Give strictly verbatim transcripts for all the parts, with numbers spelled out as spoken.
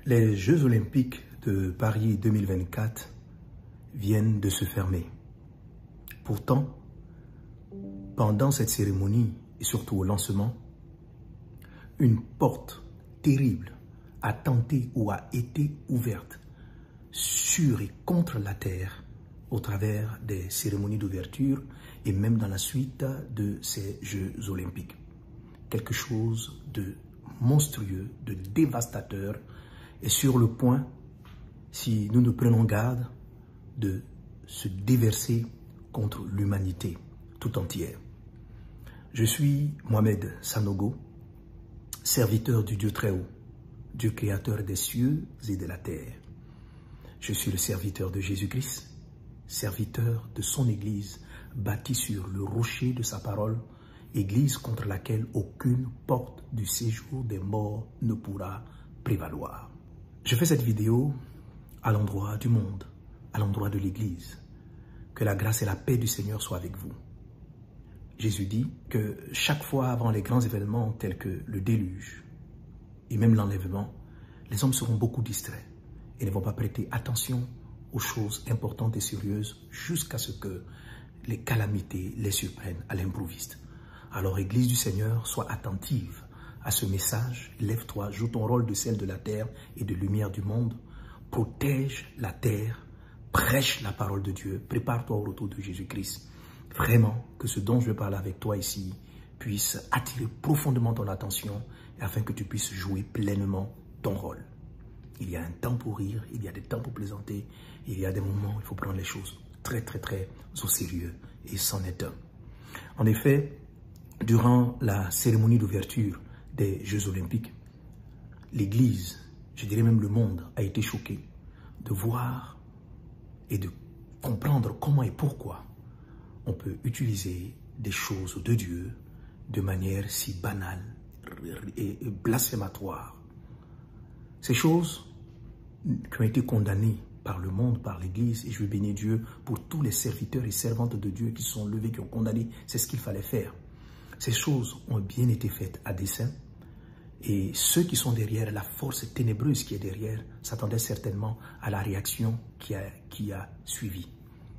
Les Jeux Olympiques de Paris deux mille vingt-quatre viennent de se fermer. Pourtant, pendant cette cérémonie et surtout au lancement, une porte terrible a tenté ou a été ouverte sur et contre la terre au travers des cérémonies d'ouverture et même dans la suite de ces Jeux Olympiques. Quelque chose de monstrueux, de dévastateur est sur le point, si nous ne prenons garde, de se déverser contre l'humanité tout entière. Je suis Mohamed Sanogo, serviteur du Dieu très haut, Dieu créateur des cieux et de la terre. Je suis le serviteur de Jésus-Christ, serviteur de son Église, bâtie sur le rocher de sa parole, Église contre laquelle aucune porte du séjour des morts ne pourra prévaloir. Je fais cette vidéo à l'endroit du monde, à l'endroit de l'Église. Que la grâce et la paix du Seigneur soient avec vous. Jésus dit que chaque fois avant les grands événements tels que le déluge et même l'enlèvement, les hommes seront beaucoup distraits et ne vont pas prêter attention aux choses importantes et sérieuses jusqu'à ce que les calamités les surprennent à l'improviste. Alors, Église du Seigneur, sois attentive à ce message. Lève-toi, joue ton rôle de sel de la terre et de lumière du monde. Protège la terre, prêche la parole de Dieu, prépare-toi au retour de Jésus-Christ. Vraiment, que ce dont je vais parler avec toi ici puisse attirer profondément ton attention afin que tu puisses jouer pleinement ton rôle. Il y a un temps pour rire, il y a des temps pour plaisanter, il y a des moments où il faut prendre les choses très très très au sérieux et c'en est un. En effet, durant la cérémonie d'ouverture des Jeux Olympiques, l'Église, je dirais même le monde, a été choqué de voir et de comprendre comment et pourquoi on peut utiliser des choses de Dieu de manière si banale et blasphématoire. Ces choses qui ont été condamnées par le monde, par l'Église, et je veux bénir Dieu pour tous les serviteurs et servantes de Dieu qui sont levés, qui ont condamné, c'est ce qu'il fallait faire. Ces choses ont bien été faites à dessein et ceux qui sont derrière, la force ténébreuse qui est derrière, s'attendaient certainement à la réaction qui a, qui a suivi.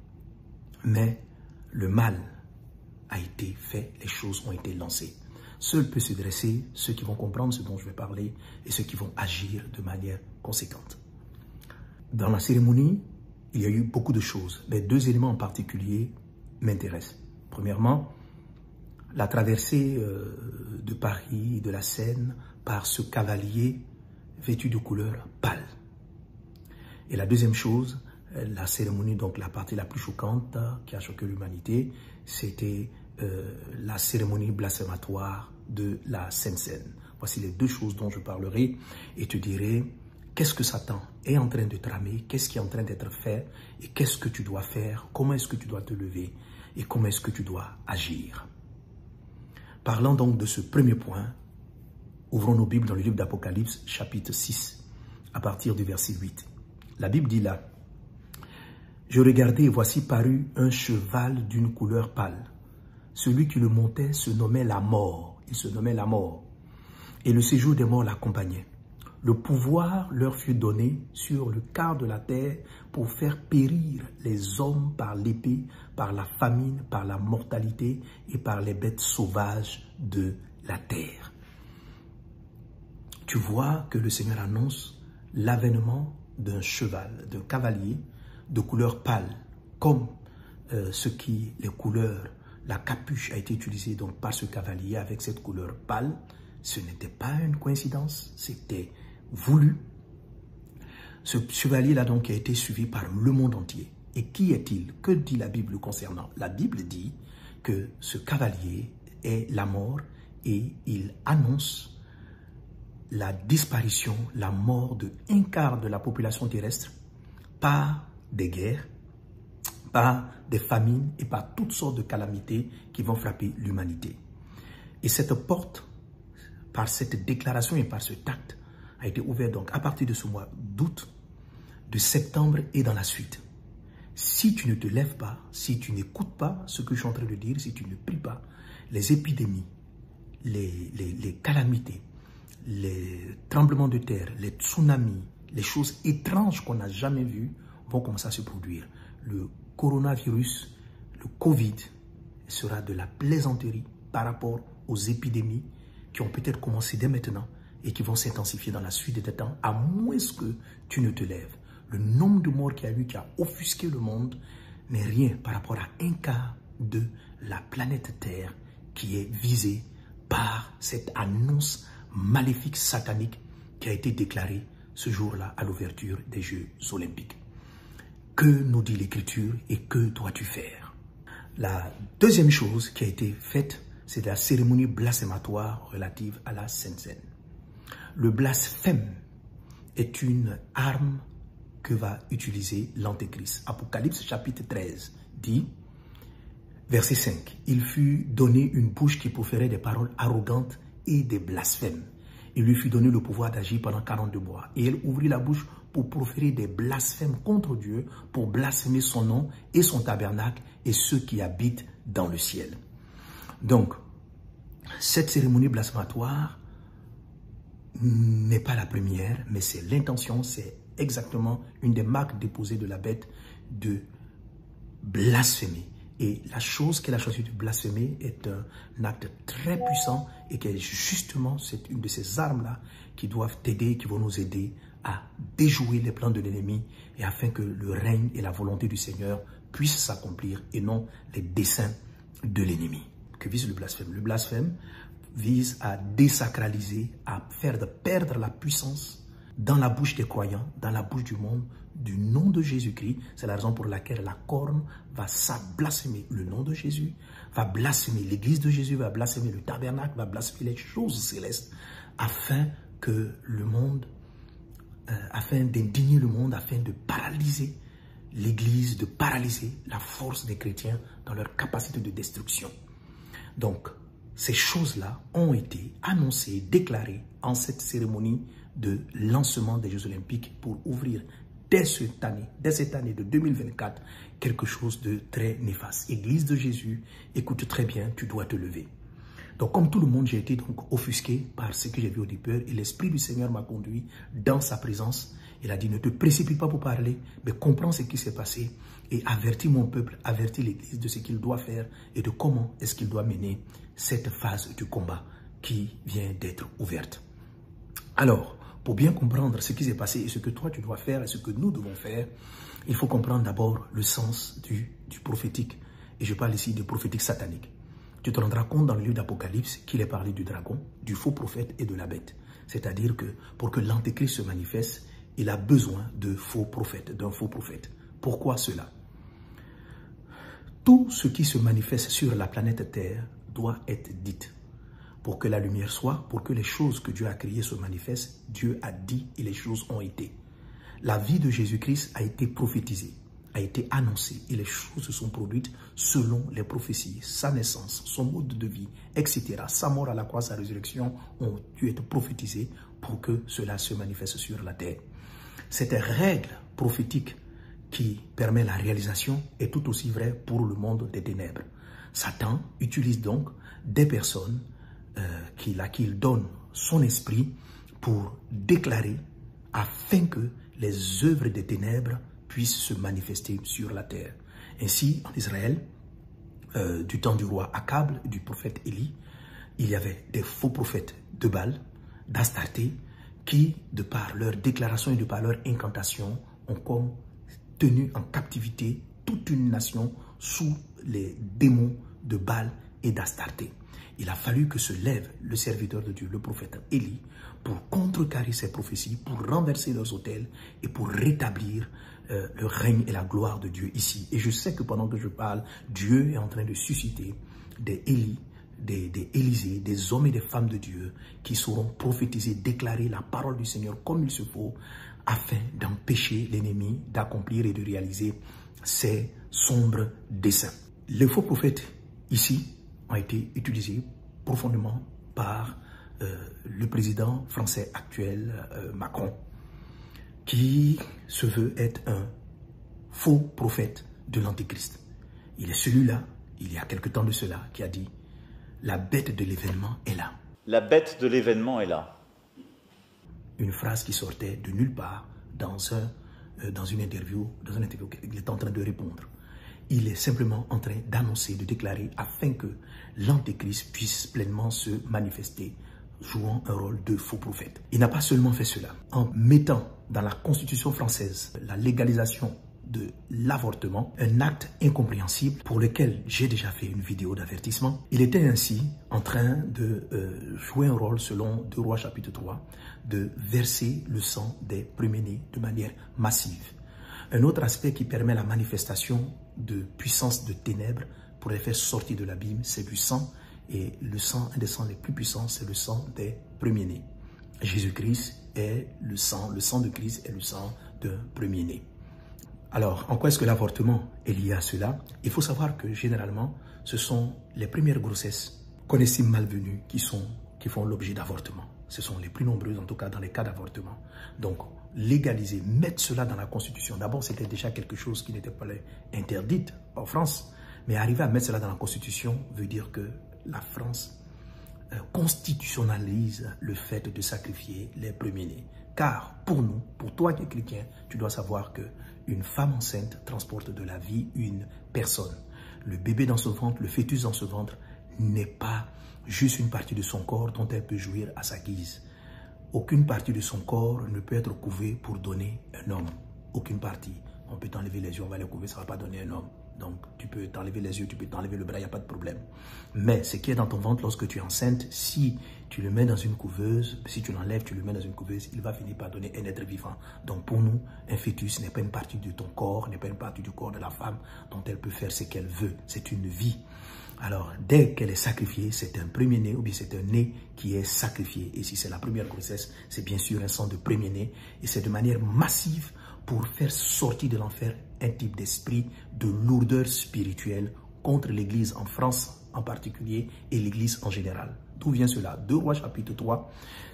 Mais le mal a été fait, les choses ont été lancées. Seuls peuvent se dresser ceux qui vont comprendre ce dont je vais parler et ceux qui vont agir de manière conséquente. Dans la cérémonie, il y a eu beaucoup de choses, mais deux éléments en particulier m'intéressent. Premièrement, la traversée euh, de Paris, de la Seine, par ce cavalier vêtu de couleur pâle. Et la deuxième chose, la cérémonie, donc la partie la plus choquante qui a choqué l'humanité, c'était euh, la cérémonie blasphématoire de la Sainte Seine. Voici les deux choses dont je parlerai et te dirai qu'est-ce que Satan est en train de tramer, qu'est-ce qui est en train d'être fait et qu'est-ce que tu dois faire, comment est-ce que tu dois te lever et comment est-ce que tu dois agir. Parlant donc de ce premier point, ouvrons nos Bibles dans le livre d'Apocalypse, chapitre six, à partir du verset huit. La Bible dit là, « Je regardai et voici parut un cheval d'une couleur pâle. Celui qui le montait se nommait la mort. Il se nommait la mort. Et le séjour des morts l'accompagnait. Le pouvoir leur fut donné sur le quart de la terre pour faire périr les hommes par l'épée, par la famine, par la mortalité et par les bêtes sauvages de la terre. » Tu vois que le Seigneur annonce l'avènement d'un cheval, d'un cavalier de couleur pâle, comme euh, ce qui, les couleurs, la capuche a été utilisée donc par ce cavalier avec cette couleur pâle. Ce n'était pas une coïncidence, c'était voulu. Ce chevalier-là donc a été suivi par le monde entier. Et qui est-il? Que dit la Bible concernant? La Bible dit que ce cavalier est la mort et il annonce la disparition, la mort de un quart de la population terrestre par des guerres, par des famines et par toutes sortes de calamités qui vont frapper l'humanité. Et cette porte, par cette déclaration et par ce acte, a été ouverte donc à partir de ce mois d'août, de septembre et dans la suite. Si tu ne te lèves pas, si tu n'écoutes pas ce que je suis en train de dire, si tu ne pries pas, les épidémies, les, les, les calamités, les tremblements de terre, les tsunamis, les choses étranges qu'on n'a jamais vues vont commencer à se produire. Le coronavirus, le Covid, sera de la plaisanterie par rapport aux épidémies qui ont peut-être commencé dès maintenant et qui vont s'intensifier dans la suite des temps, à moins que tu ne te lèves. Le nombre de morts qu'il y a eu, qui a offusqué le monde, n'est rien par rapport à un quart de la planète Terre qui est visée par cette annonce maléfique, satanique, qui a été déclarée ce jour-là à l'ouverture des Jeux Olympiques. Que nous dit l'Écriture et que dois-tu faire? La deuxième chose qui a été faite, c'est la cérémonie blasphématoire relative à la Sainte Seine. Le blasphème est une arme que va utiliser l'Antéchrist. Apocalypse chapitre treize dit, verset cinq, « Il fut donné une bouche qui proférait des paroles arrogantes et des blasphèmes. Il lui fut donné le pouvoir d'agir pendant quarante-deux mois. Et elle ouvrit la bouche pour proférer des blasphèmes contre Dieu, pour blasphémer son nom et son tabernacle et ceux qui habitent dans le ciel. » Donc, cette cérémonie blasphématoire n'est pas la première, mais c'est l'intention, c'est exactement une des marques déposées de la bête de blasphémer. Et la chose qu'elle a choisi de blasphémer est un acte très puissant et qui est justement c'est une de ces armes-là qui doivent t'aider, qui vont nous aider à déjouer les plans de l'ennemi et afin que le règne et la volonté du Seigneur puissent s'accomplir et non les desseins de l'ennemi. Que vise le blasphème? Le blasphème vise à désacraliser, à faire de perdre la puissance dans la bouche des croyants, dans la bouche du monde, du nom de Jésus-Christ. C'est la raison pour laquelle la corne va blasphémer le nom de Jésus, va blasphémer l'église de Jésus, va blasphémer le tabernacle, va blasphémer les choses célestes, afin que le monde, euh, afin d'indigner le monde, afin de paralyser l'église, de paralyser la force des chrétiens dans leur capacité de destruction. Donc, ces choses-là ont été annoncées, déclarées en cette cérémonie de lancement des Jeux Olympiques pour ouvrir dès cette année, dès cette année de deux mille vingt-quatre, quelque chose de très néfaste. Église de Jésus, écoute très bien, tu dois te lever. Donc, comme tout le monde, j'ai été donc offusqué par ce que j'ai vu au départ et l'Esprit du Seigneur m'a conduit dans sa présence. Il a dit, ne te précipite pas pour parler, mais comprends ce qui s'est passé et avertis mon peuple, avertis l'Église de ce qu'il doit faire et de comment est-ce qu'il doit mener cette phase du combat qui vient d'être ouverte. Alors, pour bien comprendre ce qui s'est passé et ce que toi tu dois faire et ce que nous devons faire, il faut comprendre d'abord le sens du, du prophétique. Et je parle ici du prophétique satanique. Tu te rendras compte dans le livre d'Apocalypse qu'il est parlé du dragon, du faux prophète et de la bête. C'est-à-dire que pour que l'Antéchrist se manifeste, il a besoin de faux prophètes, d'un faux prophète. Pourquoi cela? Tout ce qui se manifeste sur la planète Terre doit être dit. Pour que la lumière soit, pour que les choses que Dieu a créées se manifestent, Dieu a dit et les choses ont été. La vie de Jésus-Christ a été prophétisée, a été annoncée et les choses se sont produites selon les prophéties. Sa naissance, son mode de vie, et cetera. Sa mort à la croix, sa résurrection ont dû être prophétisées pour que cela se manifeste sur la terre. Cette règle prophétique qui permet la réalisation est tout aussi vraie pour le monde des ténèbres. Satan utilise donc des personnes euh, qu'il, à qui il donne son esprit pour déclarer afin que les œuvres des ténèbres puissent se manifester sur la terre. Ainsi, en Israël, euh, du temps du roi Akab, du prophète Élie, il y avait des faux prophètes de Baal, d'Astarté, qui, de par leur déclaration et de par leur incantation, ont comme tenu en captivité toute une nation sous les démons de Baal et d'Astarté. Il a fallu que se lève le serviteur de Dieu, le prophète Élie, pour contrecarrer ces prophéties, pour renverser leurs autels et pour rétablir euh, le règne et la gloire de Dieu ici. Et je sais que pendant que je parle, Dieu est en train de susciter des Élie, des, des Élisée, des hommes et des femmes de Dieu qui sauront prophétiser, déclarer la parole du Seigneur comme il se faut, afin d'empêcher l'ennemi d'accomplir et de réaliser ses sombres desseins. Les faux prophètes ici ont été utilisés profondément par euh, le président français actuel, euh, Macron, qui se veut être un faux prophète de l'Antéchrist. Il est celui-là, il y a quelque temps de cela, qui a dit « La bête de l'événement est là ». La bête de l'événement est là. Une phrase qui sortait de nulle part dans, un, euh, dans une interview, dans une interview qu'il est en train de répondre. Il est simplement en train d'annoncer, de déclarer, afin que l'Antéchrist puisse pleinement se manifester, jouant un rôle de faux prophète. Il n'a pas seulement fait cela. En mettant dans la Constitution française la légalisation de l'avortement, un acte incompréhensible pour lequel j'ai déjà fait une vidéo d'avertissement. Il était ainsi en train de euh, jouer un rôle, selon deux Rois chapitre trois, de verser le sang des premiers-nés de manière massive. Un autre aspect qui permet la manifestation de puissance de ténèbres pour les faire sortir de l'abîme, c'est du sang. Et le sang, un des sangs les plus puissants, c'est le sang des premiers-nés. Jésus-Christ est le sang, le sang de Christ est le sang d'un premier-né. Alors, en quoi est-ce que l'avortement est lié à cela? Il faut savoir que généralement, ce sont les premières grossesses qu'on estime malvenues qui, sont, qui font l'objet d'avortement. Ce sont les plus nombreuses, en tout cas dans les cas d'avortement. Donc, légaliser, mettre cela dans la Constitution. D'abord, c'était déjà quelque chose qui n'était pas interdit en France. Mais arriver à mettre cela dans la Constitution veut dire que la France euh, constitutionnalise le fait de sacrifier les premiers-nés. Car pour nous, pour toi qui es chrétien, tu dois savoir que une femme enceinte transporte de la vie une personne. Le bébé dans son ventre, le fœtus dans ce ventre n'est pas juste une partie de son corps dont elle peut jouir à sa guise. Aucune partie de son corps ne peut être couvée pour donner un homme. Aucune partie. On peut t'enlever les yeux, on va les couvrir, ça ne va pas donner un homme. Donc, tu peux t'enlever les yeux, tu peux t'enlever le bras, il n'y a pas de problème. Mais ce qui est dans ton ventre, lorsque tu es enceinte, si tu le mets dans une couveuse, si tu l'enlèves, tu le mets dans une couveuse, il va finir par donner un être vivant. Donc, pour nous, un fœtus n'est pas une partie de ton corps, n'est pas une partie du corps de la femme dont elle peut faire ce qu'elle veut. C'est une vie. Alors, dès qu'elle est sacrifiée, c'est un premier-né ou bien c'est un né qui est sacrifié. Et si c'est la première grossesse, c'est bien sûr un sang de premier-né. Et c'est de manière massive pour faire sortir de l'enfer un type d'esprit de lourdeur spirituelle contre l'Église en France en particulier et l'Église en général. D'où vient cela? deux Rois chapitre trois,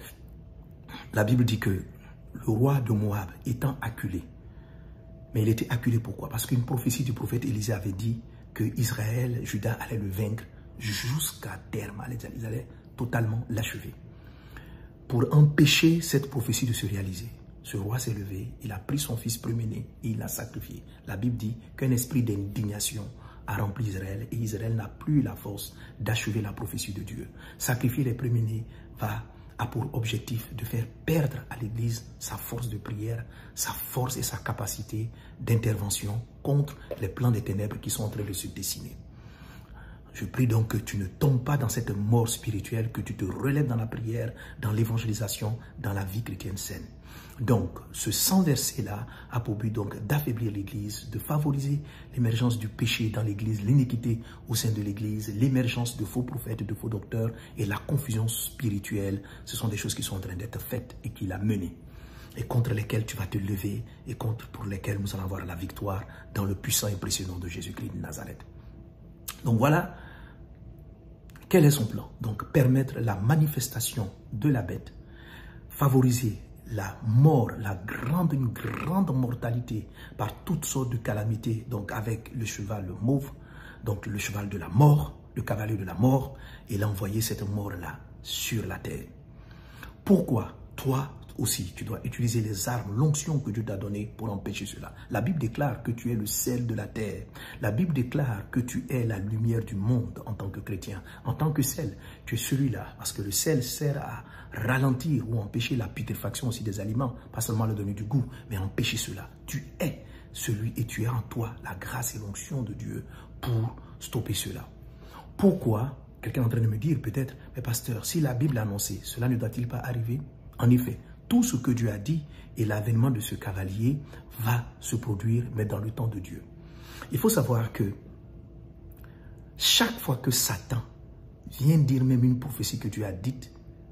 la Bible dit que le roi de Moab étant acculé, mais il était acculé pourquoi? Parce qu'une prophétie du prophète Élisée avait dit que Israël, Juda allait le vaincre jusqu'à terme, ils allaient totalement l'achever. Pour empêcher cette prophétie de se réaliser, ce roi s'est levé, il a pris son fils premier-né et il l'a sacrifié. La Bible dit qu'un esprit d'indignation a rempli Israël et Israël n'a plus la force d'achever la prophétie de Dieu. Sacrifier les premiers-nés va a pour objectif de faire perdre à l'Église sa force de prière, sa force et sa capacité d'intervention contre les plans des ténèbres qui sont en train de se dessiner. Je prie donc que tu ne tombes pas dans cette mort spirituelle, que tu te relèves dans la prière, dans l'évangélisation, dans la vie chrétienne saine. Donc, ce sang versé-là a pour but donc d'affaiblir l'Église, de favoriser l'émergence du péché dans l'Église, l'iniquité au sein de l'Église, l'émergence de faux prophètes, de faux docteurs et la confusion spirituelle. Ce sont des choses qui sont en train d'être faites et qu'il a menées et contre lesquelles tu vas te lever et contre pour lesquelles nous allons avoir la victoire dans le puissant et précieux nom de Jésus-Christ de Nazareth. Donc voilà, quel est son plan? Donc permettre la manifestation de la bête, favoriser la mort, la grande, une grande mortalité par toutes sortes de calamités, donc avec le cheval le mauve, donc le cheval de la mort, le cavalier de la mort, et l'envoyer cette mort-là sur la terre. Pourquoi toi aussi, tu dois utiliser les armes, l'onction que Dieu t'a donnée pour empêcher cela? La Bible déclare que tu es le sel de la terre. La Bible déclare que tu es la lumière du monde en tant que chrétien. En tant que sel, tu es celui-là. Parce que le sel sert à ralentir ou empêcher la putréfaction aussi des aliments. Pas seulement leur donner du goût, mais empêcher cela. Tu es celui et tu as en toi la grâce et l'onction de Dieu pour stopper cela. Pourquoi? Quelqu'un est en train de me dire peut-être, mais pasteur, si la Bible a annoncé, cela ne doit-il pas arriver? En effet, tout ce que Dieu a dit et l'avènement de ce cavalier va se produire, mais dans le temps de Dieu. Il faut savoir que chaque fois que Satan vient dire même une prophétie que Dieu a dite,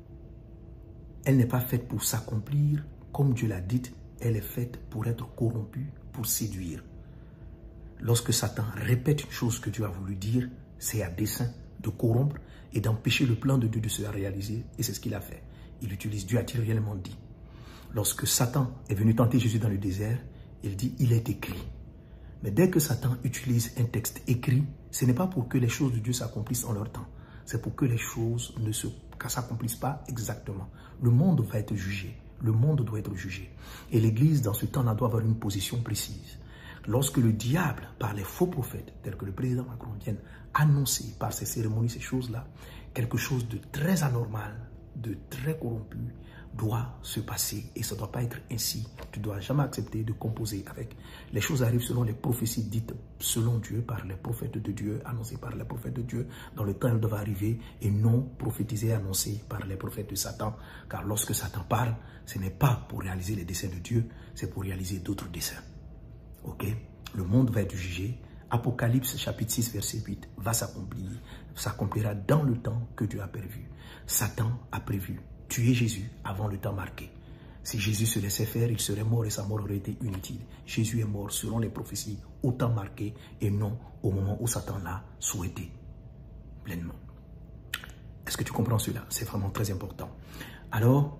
elle n'est pas faite pour s'accomplir comme Dieu l'a dite, elle est faite pour être corrompue, pour séduire. Lorsque Satan répète une chose que Dieu a voulu dire, c'est à dessein de corrompre et d'empêcher le plan de Dieu de se réaliser, et c'est ce qu'il a fait. Il utilise, Dieu a-t-il réellement dit. Lorsque Satan est venu tenter Jésus dans le désert, il dit, il est écrit. Mais dès que Satan utilise un texte écrit, ce n'est pas pour que les choses de Dieu s'accomplissent en leur temps. C'est pour que les choses ne s'accomplissent pas exactement. Le monde va être jugé. Le monde doit être jugé. Et l'Église, dans ce temps-là, doit avoir une position précise. Lorsque le diable, par les faux prophètes, tels que le président Macron, viennent annoncer par ces cérémonies, ces choses-là, quelque chose de très anormal, de très corrompu, doit se passer et ça ne doit pas être ainsi. Tu ne dois jamais accepter de composer avec. Les choses arrivent selon les prophéties dites selon Dieu, par les prophètes de Dieu, annoncées par les prophètes de Dieu. Dans le temps, elles doivent arriver et non prophétisées et annoncées par les prophètes de Satan. Car lorsque Satan parle, ce n'est pas pour réaliser les desseins de Dieu, c'est pour réaliser d'autres desseins. Ok? Le monde va être jugé. Apocalypse chapitre six verset huit va s'accomplir, s'accomplira dans le temps que Dieu a prévu. Satan a prévu tuer Jésus avant le temps marqué. Si Jésus se laissait faire, il serait mort et sa mort aurait été inutile. Jésus est mort selon les prophéties au temps marqué et non au moment où Satan l'a souhaité pleinement. Est-ce que tu comprends cela? C'est vraiment très important. Alors,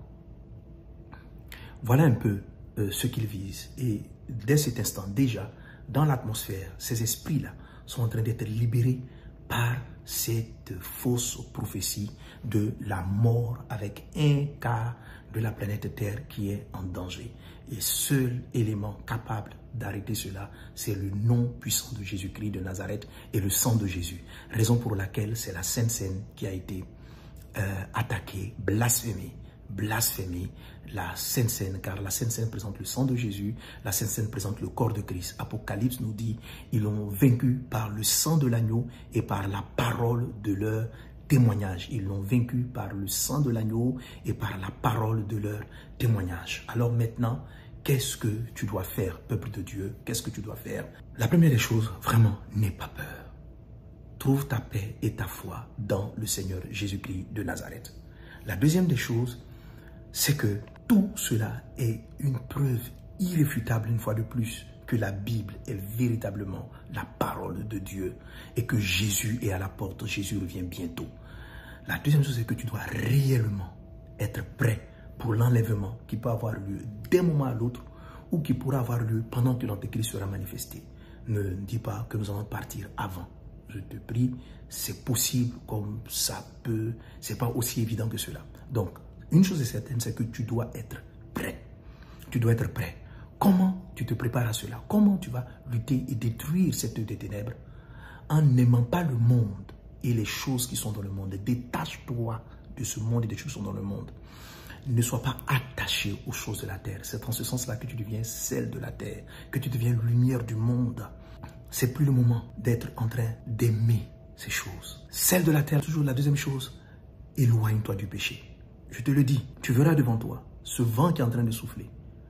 voilà un peu euh, ce qu'il vise. Et dès cet instant, déjà, dans l'atmosphère, ces esprits-là sont en train d'être libérés par cette fausse prophétie de la mort avec un quart de la planète Terre qui est en danger. Et seul élément capable d'arrêter cela, c'est le nom puissant de Jésus-Christ de Nazareth et le sang de Jésus. Raison pour laquelle c'est la Sainte Seine qui a été euh, attaquée, blasphémée. blasphémée la Sainte Seine, car la Sainte Seine présente le sang de Jésus, la Sainte Seine présente le corps de Christ. Apocalypse nous dit, ils l'ont vaincu par le sang de l'agneau et par la parole de leur témoignage. Ils l'ont vaincu par le sang de l'agneau et par la parole de leur témoignage. Alors maintenant, qu'est-ce que tu dois faire, peuple de Dieu? Qu'est-ce que tu dois faire? La première des choses, vraiment, n'aie pas peur. Trouve ta paix et ta foi dans le Seigneur Jésus-Christ de Nazareth. La deuxième des choses, c'est que tout cela est une preuve irréfutable, une fois de plus, que la Bible est véritablement la parole de Dieu et que Jésus est à la porte, Jésus revient bientôt. La deuxième chose, c'est que tu dois réellement être prêt pour l'enlèvement qui peut avoir lieu d'un moment à l'autre ou qui pourra avoir lieu pendant que l'Antéchrist sera manifesté. Ne dis pas que nous allons partir avant. Je te prie, c'est possible comme ça peut, c'est pas aussi évident que cela. Donc, une chose est certaine, c'est que tu dois être prêt. Tu dois être prêt. Comment tu te prépares à cela? Comment tu vas lutter et détruire cette œuvre des ténèbres? En n'aimant pas le monde et les choses qui sont dans le monde. Détache-toi de ce monde et des choses qui sont dans le monde. Ne sois pas attaché aux choses de la terre. C'est en ce sens-là que tu deviens sel de la terre, que tu deviens lumière du monde. C'est plus le moment d'être en train d'aimer ces choses. Sel de la terre, toujours la deuxième chose, éloigne-toi du péché. Je te le dis, tu verras devant toi ce vent qui est en train de souffler.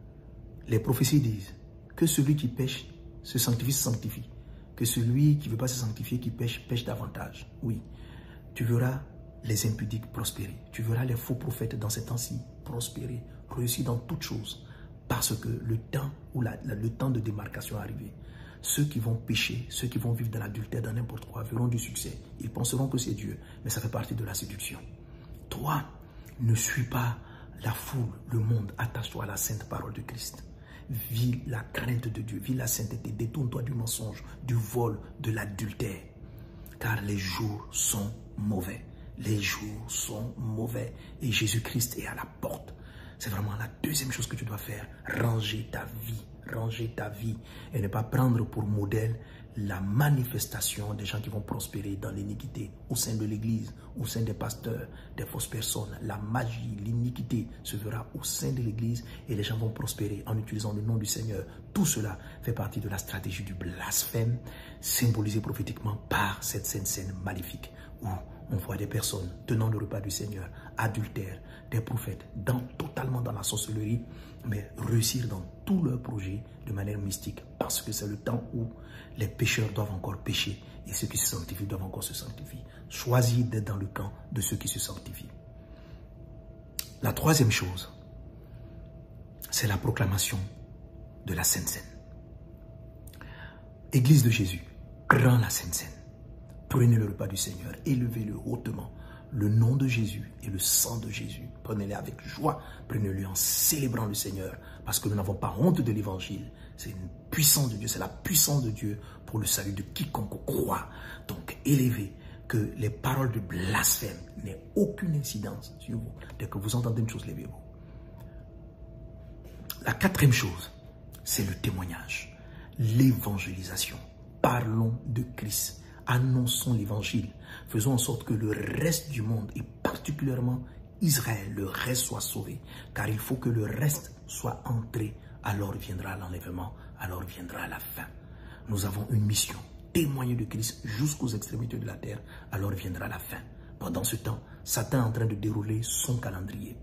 Les prophéties disent que celui qui pêche se sanctifie, se sanctifie. Que celui qui ne veut pas se sanctifier, qui pêche, pêche davantage. Oui, tu verras les impudiques prospérer. Tu verras les faux prophètes dans ces temps-ci prospérer, réussir dans toutes choses. Parce que le temps, où la, la, le temps de démarcation est arrivé. Ceux qui vont pécher, ceux qui vont vivre dans l'adultère, dans n'importe quoi, verront du succès. Ils penseront que c'est Dieu, mais ça fait partie de la séduction. Toi, ne suis pas la foule, le monde. Attache-toi à la sainte parole de Christ. Vis la crainte de Dieu, vis la sainteté. Détourne-toi du mensonge, du vol, de l'adultère. Car les jours sont mauvais. Les jours sont mauvais. Et Jésus-Christ est à la porte. C'est vraiment la deuxième chose que tu dois faire. Ranger ta vie. Ranger ta vie. Et ne pas prendre pour modèle la manifestation des gens qui vont prospérer dans l'iniquité au sein de l'église, au sein des pasteurs, des fausses personnes. La magie, l'iniquité se verra au sein de l'église et les gens vont prospérer en utilisant le nom du Seigneur. Tout cela fait partie de la stratégie du blasphème symbolisée prophétiquement par cette sainte scène maléfique où on voit des personnes tenant le repas du Seigneur, adultères, des prophètes, dans, totalement dans la sorcellerie, mais réussir dans tous leurs projets de manière mystique, parce que c'est le temps où les pécheurs doivent encore pécher et ceux qui se sanctifient doivent encore se sanctifier. Choisis d'être dans le camp de ceux qui se sanctifient. La troisième chose, c'est la proclamation de la Sainte Seine. Église de Jésus, grand la Sainte Seine. Prenez le repas du Seigneur, élevez-le hautement. Le nom de Jésus et le sang de Jésus. Prenez-les avec joie, prenez-le en célébrant le Seigneur. Parce que nous n'avons pas honte de l'évangile. C'est une puissance de Dieu, c'est la puissance de Dieu pour le salut de quiconque croit. Donc élevez, que les paroles de blasphème n'aient aucune incidence sur vous. Dès que vous entendez une chose, levez-vous. La quatrième chose, c'est le témoignage, l'évangélisation. Parlons de Christ, annonçons l'évangile, faisons en sorte que le reste du monde, et particulièrement Israël, le reste soit sauvé, car il faut que le reste soit entré, alors viendra l'enlèvement, alors viendra la fin. Nous avons une mission, témoigner de Christ jusqu'aux extrémités de la terre, alors viendra la fin. Pendant ce temps, Satan est en train de dérouler son calendrier.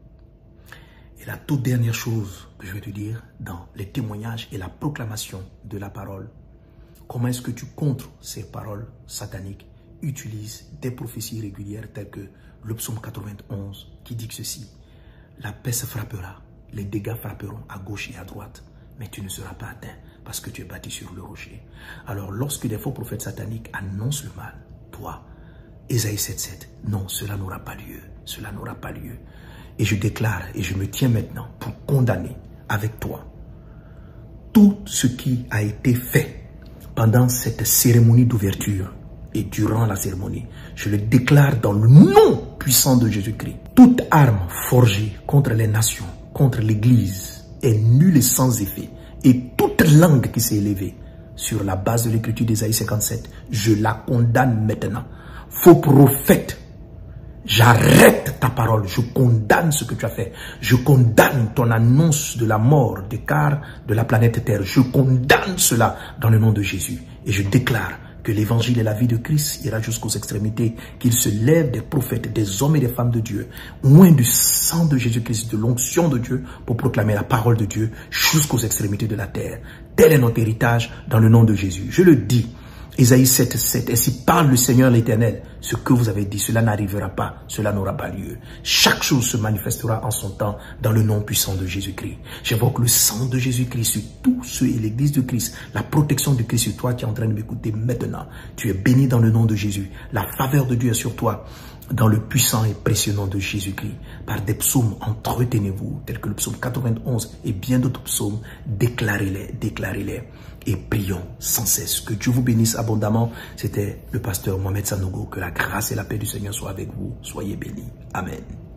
Et la toute dernière chose que je vais te dire dans les témoignages et la proclamation de la parole, comment est-ce que tu contres ces paroles sataniques? Utilise des prophéties régulières telles que le psaume quatre-vingt-onze qui dit que ceci: la peste frappera, les dégâts frapperont à gauche et à droite, mais tu ne seras pas atteint parce que tu es bâti sur le rocher. Alors lorsque des faux prophètes sataniques annoncent le mal, toi, Ésaïe sept sept, non, cela n'aura pas lieu, cela n'aura pas lieu. Et je déclare et je me tiens maintenant pour condamner avec toi tout ce qui a été fait pendant cette cérémonie d'ouverture et durant la cérémonie. Je le déclare dans le nom puissant de Jésus-Christ. Toute arme forgée contre les nations, contre l'Église est nulle et sans effet. Et toute langue qui s'est élevée sur la base de l'écriture d'Ésaïe cinquante-sept, je la condamne maintenant. Faux prophète, j'arrête ta parole, je condamne ce que tu as fait. Je condamne ton annonce de la mort des quarts de la planète Terre. Je condamne cela dans le nom de Jésus. Et je déclare que l'évangile et la vie de Christ ira jusqu'aux extrémités, qu'il se lève des prophètes, des hommes et des femmes de Dieu, loin du sang de Jésus-Christ, de l'onction de Dieu, pour proclamer la parole de Dieu jusqu'aux extrémités de la terre. Tel est notre héritage dans le nom de Jésus. Je le dis. Ésaïe sept sept, ainsi parle le Seigneur l'Éternel, ce que vous avez dit, cela n'arrivera pas, cela n'aura pas lieu. Chaque chose se manifestera en son temps dans le nom puissant de Jésus-Christ. J'évoque le sang de Jésus-Christ sur tous ceux et l'église de Christ, la protection de Christ sur toi qui es en train de m'écouter maintenant. Tu es béni dans le nom de Jésus. La faveur de Dieu est sur toi. Dans le puissant et précieux nom de Jésus-Christ, par des psaumes, entretenez-vous, tels que le psaume quatre-vingt-onze et bien d'autres psaumes, déclarez-les, déclarez-les et prions sans cesse. Que Dieu vous bénisse abondamment. C'était le pasteur Mohamed Sanogo. Que la grâce et la paix du Seigneur soient avec vous. Soyez bénis. Amen.